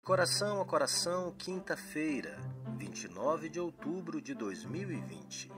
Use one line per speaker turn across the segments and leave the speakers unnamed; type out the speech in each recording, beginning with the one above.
Coração a Coração, quinta-feira, 29 de outubro de 2020.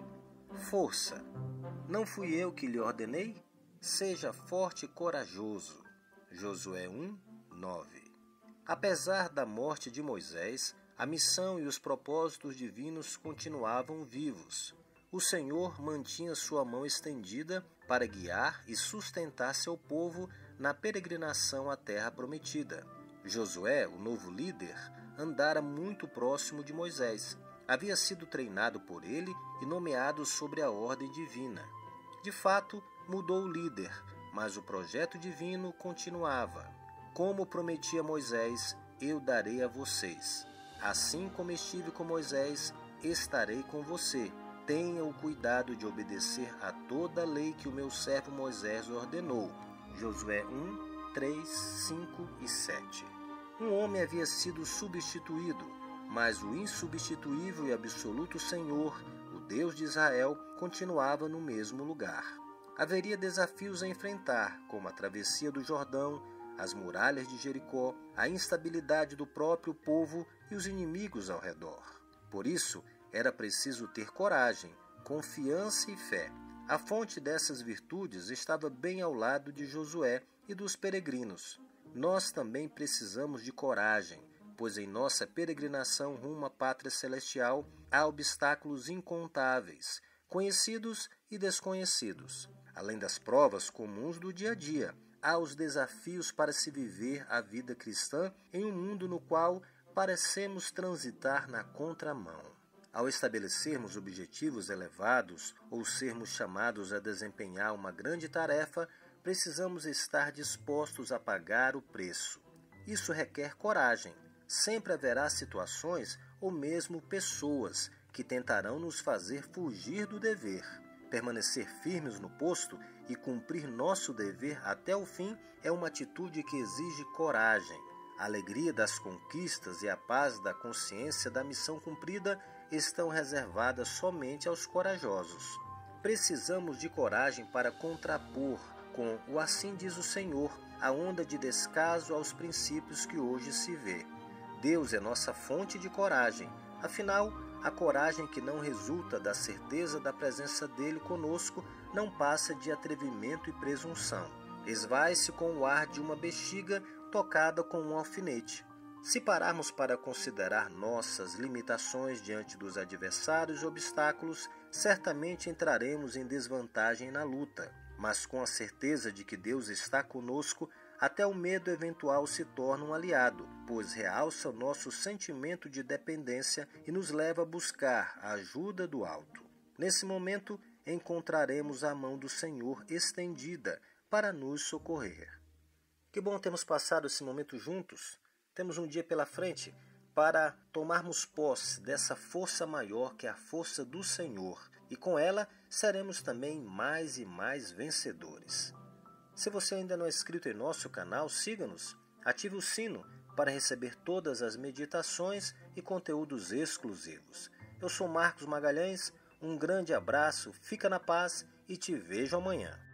Força! Não fui eu que lhe ordenei? Seja forte e corajoso. Josué 1, 9. Apesar da morte de Moisés, a missão e os propósitos divinos continuavam vivos. O Senhor mantinha sua mão estendida para guiar e sustentar seu povo na peregrinação à terra prometida. Josué, o novo líder, andara muito próximo de Moisés. Havia sido treinado por ele e nomeado sobre a ordem divina. De fato, mudou o líder, mas o projeto divino continuava. Como prometi a Moisés, eu darei a vocês. Assim como estive com Moisés, estarei com você. Tenha o cuidado de obedecer a toda a lei que o meu servo Moisés ordenou. Josué 1, 3, 5 e 7. Um homem havia sido substituído, mas o insubstituível e absoluto Senhor, o Deus de Israel, continuava no mesmo lugar. Haveria desafios a enfrentar, como a travessia do Jordão, as muralhas de Jericó, a instabilidade do próprio povo e os inimigos ao redor. Por isso, era preciso ter coragem, confiança e fé. A fonte dessas virtudes estava bem ao lado de Josué e dos peregrinos. Nós também precisamos de coragem, pois em nossa peregrinação rumo à pátria celestial há obstáculos incontáveis, conhecidos e desconhecidos. Além das provas comuns do dia a dia, há os desafios para se viver a vida cristã em um mundo no qual parecemos transitar na contramão. Ao estabelecermos objetivos elevados ou sermos chamados a desempenhar uma grande tarefa, precisamos estar dispostos a pagar o preço. Isso requer coragem. Sempre haverá situações ou mesmo pessoas que tentarão nos fazer fugir do dever. Permanecer firmes no posto e cumprir nosso dever até o fim é uma atitude que exige coragem. A alegria das conquistas e a paz da consciência da missão cumprida estão reservadas somente aos corajosos. Precisamos de coragem para contrapor com o assim diz o Senhor, a onda de descaso aos princípios que hoje se vê. Deus é nossa fonte de coragem. Afinal, a coragem que não resulta da certeza da presença dele conosco não passa de atrevimento e presunção. Esvai-se com o ar de uma bexiga tocada com um alfinete. Se pararmos para considerar nossas limitações diante dos adversários e obstáculos, certamente entraremos em desvantagem na luta. Mas com a certeza de que Deus está conosco, até o medo eventual se torna um aliado, pois realça o nosso sentimento de dependência e nos leva a buscar a ajuda do alto. Nesse momento, encontraremos a mão do Senhor estendida para nos socorrer. Que bom termos passado esse momento juntos. Temos um dia pela frente para tomarmos posse dessa força maior que é a força do Senhor, e com ela seremos também mais e mais vencedores. Se você ainda não é inscrito em nosso canal, siga-nos, ative o sino para receber todas as meditações e conteúdos exclusivos. Eu sou Marcos Magalhães, um grande abraço, fica na paz e te vejo amanhã.